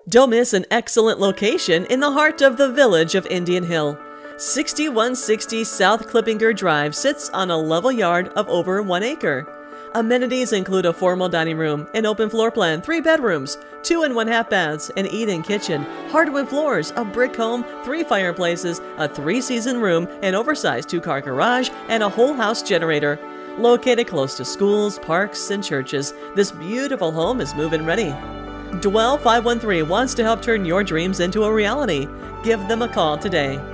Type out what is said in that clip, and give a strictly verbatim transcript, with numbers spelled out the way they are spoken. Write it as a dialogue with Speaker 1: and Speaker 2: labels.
Speaker 1: Don't miss an excellent location in the heart of the village of Indian Hill. sixty-one sixty South Klippinger Drive sits on a level yard of over one acre. Amenities include a formal dining room, an open floor plan, three bedrooms, two and one half baths, an eat-in kitchen, hardwood floors, a brick home, three fireplaces, a three-season room, an oversized two-car garage, and a whole house generator. Located close to schools, parks, and churches, this beautiful home is move-in ready. Dwell five one three wants to help turn your dreams into a reality. Give them a call today.